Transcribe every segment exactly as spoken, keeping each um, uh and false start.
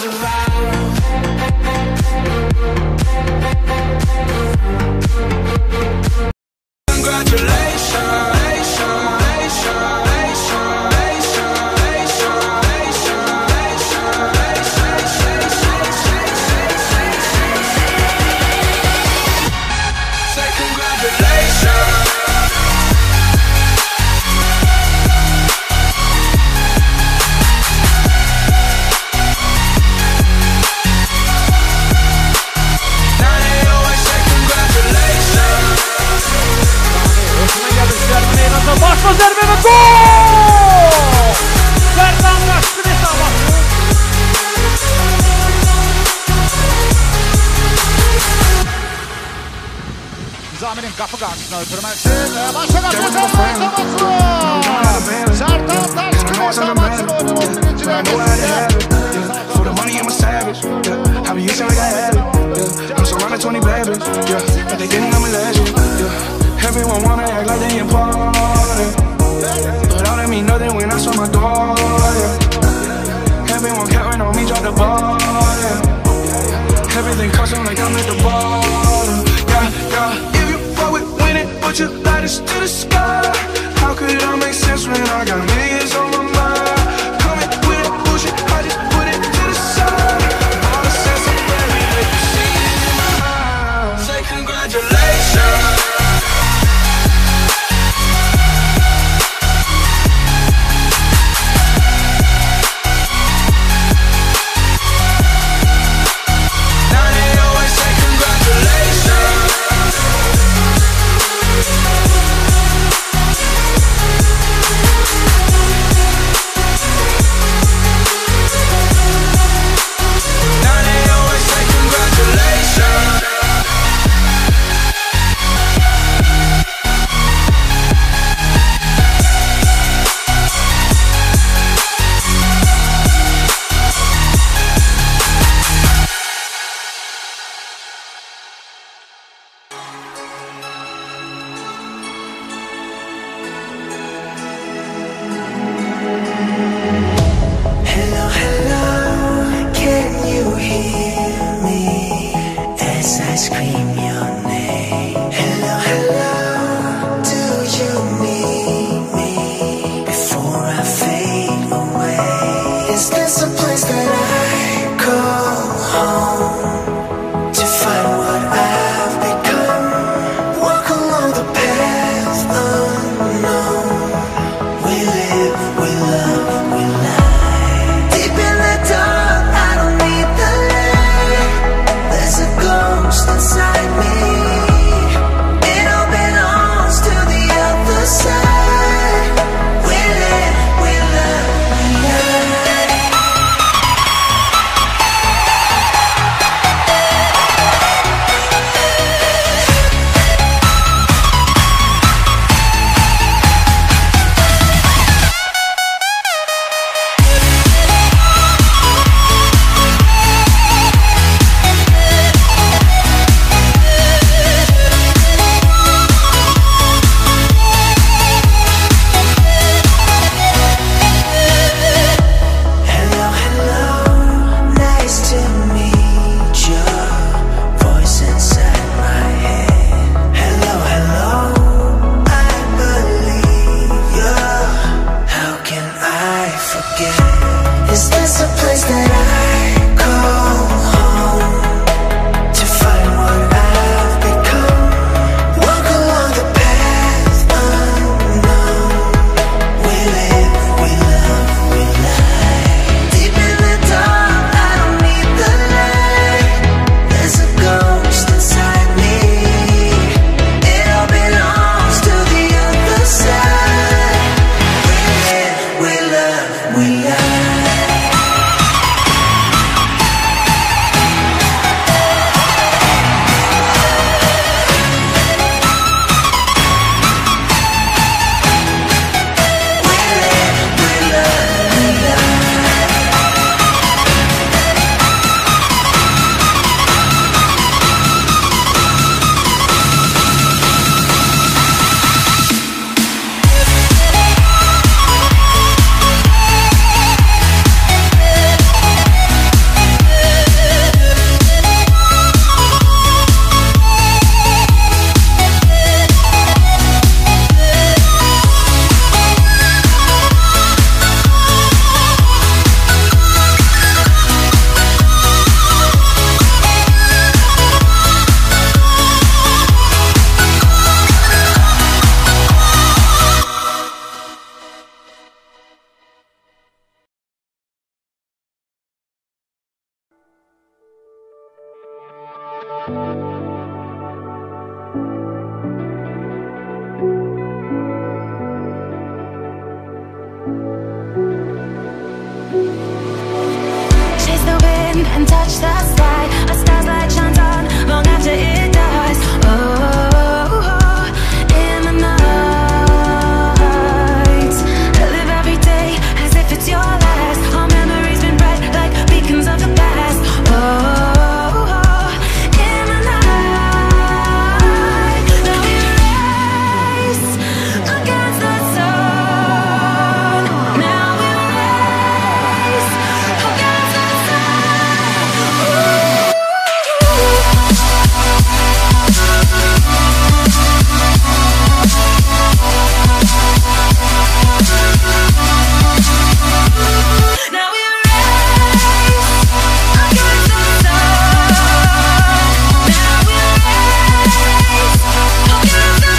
Nizami'nin kapı karşısına ötürmesi. Başlanan Sertan Taşkın. Sertan Taşkın Savaş'ın oyunun on birinci dakikasında. For the money, I'm a savage. Yeah, I be itching like I had it. Yeah, I'm surrounded twenty babies. Yeah, but they think I'm a legend. Yeah, everyone wanna act like they important, but all that mean nothing when I saw my door. Yeah, everyone counting on me, drop the ball. Yeah, everything custom like I'm at the bottom. Yeah, yeah. If you fuck with winning, put your lighters to the sky. How could I make sense when I got millions on my mind? Coming with that bullshit, I just put it to the side. All the sense of baby, make you see it in my eyes. Say congratulations. can touch the sky. A starlight shines on long after it dies. Oh, in the night, I live every day as if it's your last. All memories been bright like beacons of the past. Oh, in the night, now we race against the sun. Now we race against the sun. Now we race against the sun. Now we race against the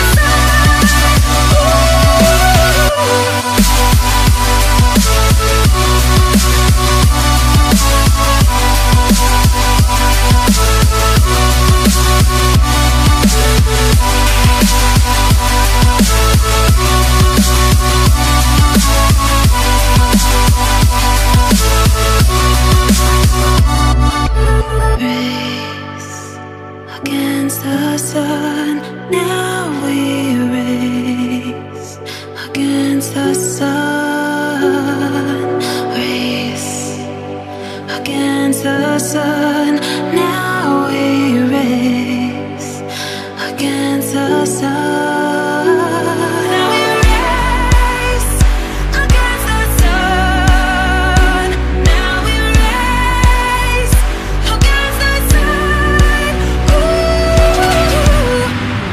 race against the sun. Now we race against the sun. Race against the sun. Now we race against the sun. Now we race against the sun. Now we race against the sun. Ooh.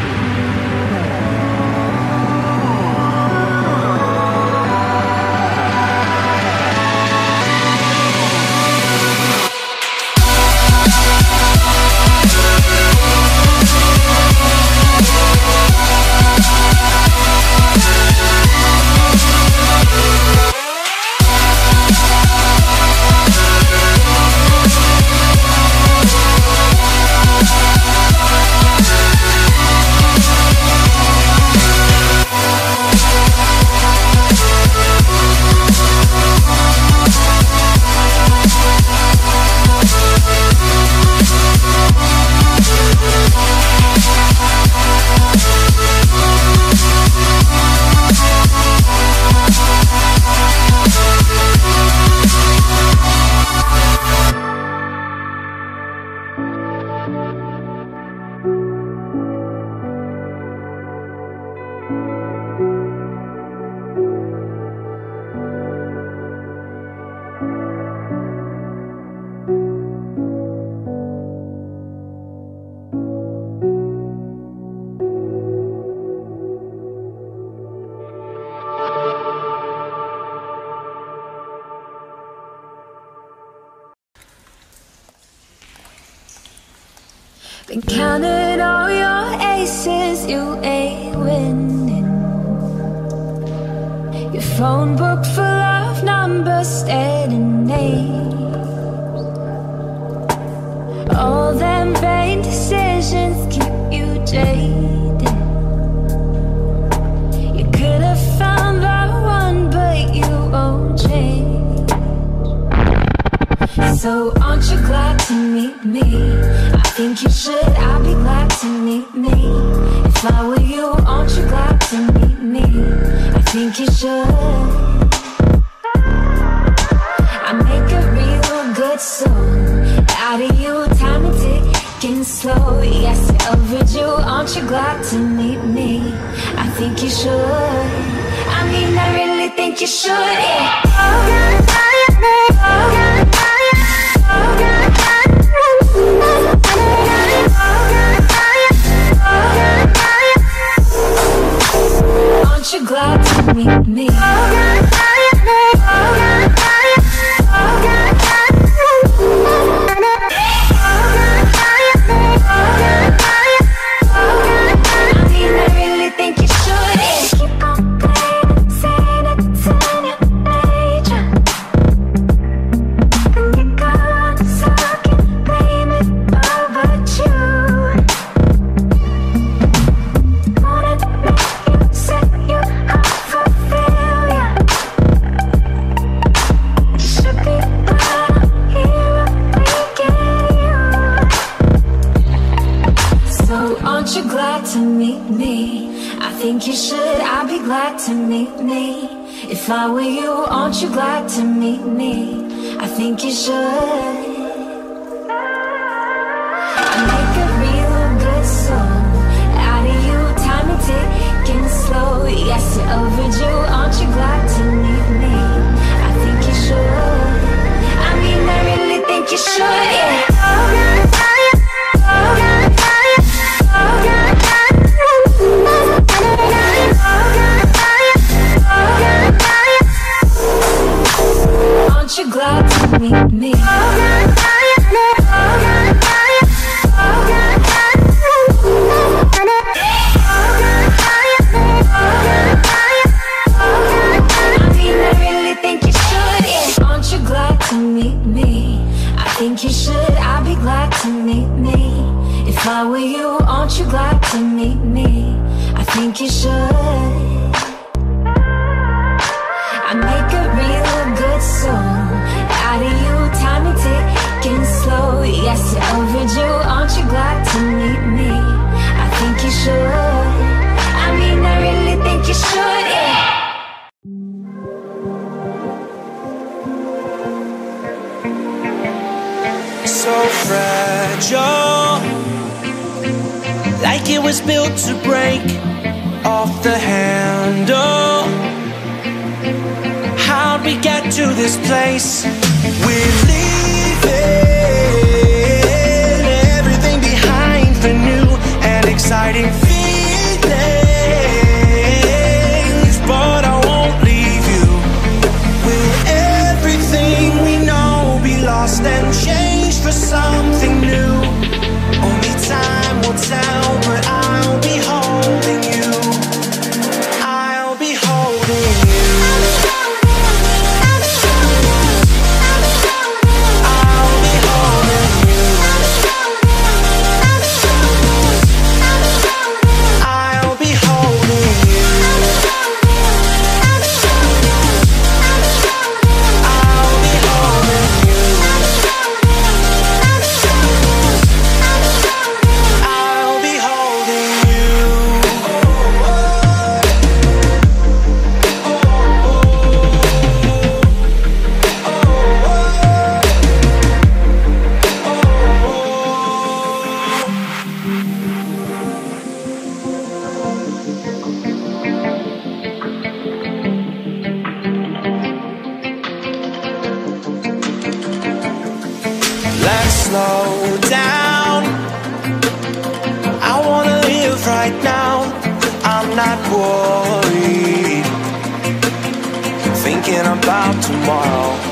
Been counting all your aces, you ain't winning. Your phone book full of numbers, staring names. All them vain decisions keep you jaded. You could have found the one, but you won't change. So aren't you glad to meet me? I think you should, I'll be glad to meet me. If I were you, aren't you glad to meet me? I think you should. I make a real good song out of you, time and ticking slow. Yes, I overdue, aren't you glad to meet me? I think you should. I mean, I really think you should, yeah. Aren't you glad to meet me? think you should. I'd be glad to meet me. If I were you, aren't you glad to meet me? I think you should. I make a real good song out of you, time and ticking slow. Yes, you're overdue, aren't you glad to meet me? I think you should. I mean, I really think you should, yeah. Aren't you glad to meet me? Think you should, I'd be glad to meet me. If I were you, aren't you glad to meet me? I think you should. I make a real good song out of you, time and ticking slow. Yes, you're overdue, aren't you glad to meet me? I think you should. I mean, I really think you should, yeah. So fragile, like it was built to break off the handle. How'd we get to this place? We're leaving everything behind for new and exciting feelings, but I won't leave you. Will everything we know be lost and changed for something new? Only time will tell, but I'll be holding you. I'll be holding you. I'll be holding you. I'll be holding you. I'll be holding you. Let's slow down. I wanna live right now. I'm not worried, thinking about tomorrow.